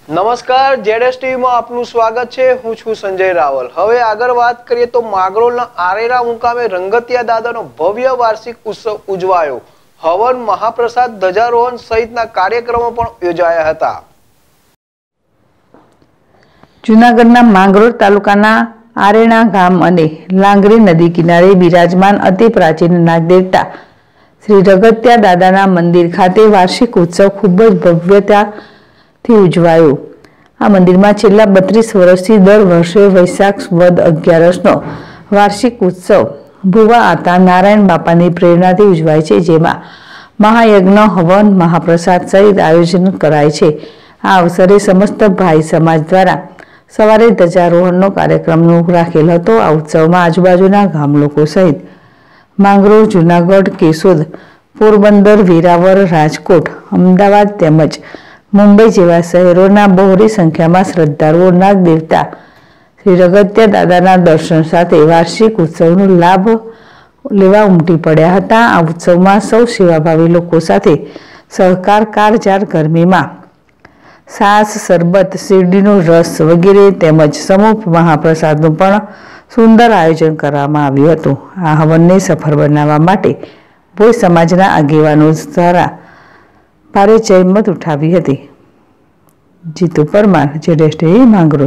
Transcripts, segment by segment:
નમસ્કાર, જેડેસ ટીવીમાં આપનું સ્વાગત છે। હું છું સંજય રાવલ। હવે આગળ વાત કરીએ તો માંગરોળના આરેરા મુકામે રંગતિયા દાદાનો ભવ્ય વાર્ષિક ઉત્સવ ઉજવાયો। હવન, મહાપ્રસાદ, ધ્વજારોહણ સહિતના કાર્યક્રમો પણ યોજાયા હતા। જૂનાગઢના માંગરોળ તાલુકાના આરેણા ગામ અને લાંગરી નદી કિનારે બિરાજમાન અતિ પ્રાચીન નાગદેવતા શ્રી રંગતિયા દાદાના મંદિર ખાતે વાર્ષિક ઉત્સવ ખૂબ જ ભવ્યતાથી ઉજવાયો। આ મંદિરમાં છેલ્લા 32 વર્ષથી દર વર્ષે વૈશાખ વદ 11નો વાર્ષિક ઉત્સવ ભુવા આતા નારાયણ બાપાની પ્રેરણાથી ઉજવાય છે, જેમાં મહાયજ્ઞ, હવન, મહાપ્રસાદ સહિત આયોજન કરાય છે। આ અવસરે સમસ્ત ભાઈ સમાજ દ્વારા સવારે ધ્વજારોહણનો કાર્યક્રમ રાખેલ હતો। આ ઉત્સવમાં આજુબાજુના ગામ લોકો સહિત માંગરોળ, જૂનાગઢ, કેશોદ, પોરબંદર, વેરાવળ, રાજકોટ, અમદાવાદ તેમજ મુંબઈ જેવા શહેરોના બહોળી સંખ્યામાં શ્રદ્ધાળુઓ નાગદેવતા શ્રી રંગતિયા દાદાના દર્શન સાથે વાર્ષિક ઉત્સવનો લાભ લેવા ઉમટી પડ્યા હતા। આ ઉત્સવમાં સૌ સેવાભાવી લોકો સાથે સહકાર, કાળઝાળ ગરમીમાં છાશ, શરબત, શેરડીનો રસ વગેરે તેમજ સમૂહ મહાપ્રસાદનું પણ સુંદર આયોજન કરવામાં આવ્યું હતું। આ હવનને સફળ બનાવવા માટે ભોઈ સમાજના આગેવાનો દ્વારા ભારે જહેમત ઉઠાવી હતી। જીતુ પરમાર, જેડેસ ટીવી, માંગરોળ।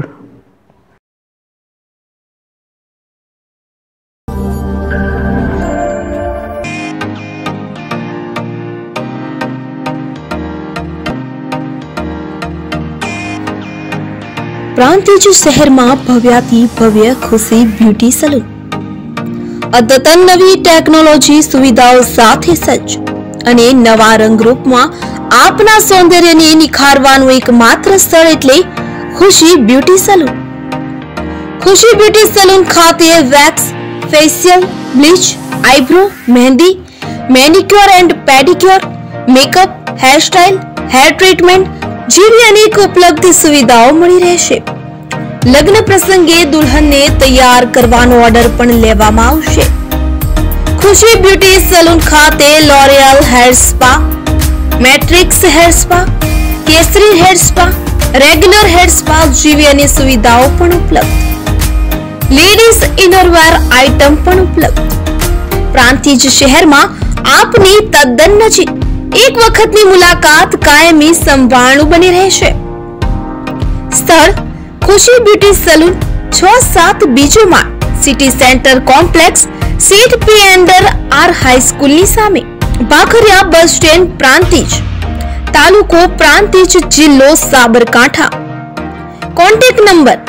પ્રાંતિજ શહેરમાં ભવ્યાથી ભવ્ય ખુશી બ્યુટી સલૂન અદ્યતન નવી ટેકનોલોજી સુવિધાઓ સાથે સજ્જ અને નવા રંગરૂપમાં આપના સૌંદર્યને નિખારવાનું એકમાત્ર સ્થળ એટલે Khushi beauty salon. Khushi beauty salon ખાતે wax, facial, bleach, eyebrow, mehndi, manicure and pedicure, makeup, hairstyle, hair treatment જેવી અનેક ઉપલબ્ધ સુવિધાઓ મળી રહેશે। લગ્ન પ્રસંગે દુલ્હનને તૈયાર કરવાનો ઓર્ડર પણ લેવામાં આવશે। ખુશી બ્યુટી સલૂન ખાતે L'Oreal hair spa, Matrix hair spa, કેસરી hair spa, regular hair spa જેવી અનેક સુવિધાઓ પણ ઉપલબ્ધ। લેડીઝ ઇનરવેર આઇટમ પણ ઉપલબ્ધ। પ્રાંતિજ શહેરમાં આપની તદ્દન નજીક એક વખતની મુલાકાત કાયમી સંભાળનું બની રહેશે। સ્થળ ખુશી બ્યુટી સલૂન 6-7 બીજો માળ, સિટી સેન્ટર કોમ્પ્લેક્સ, સીટ પી એન્ડર આર હાઈસ્કૂલની સામે, ભાખરિયા બસ સ્ટેન્ડ, પ્રાંતિજ, તાલુકો પ્રાંતિજ, જિલ્લો સાબરકાંઠા। Contact number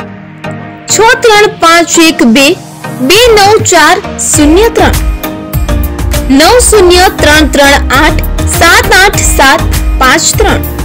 6351229403 903338787353।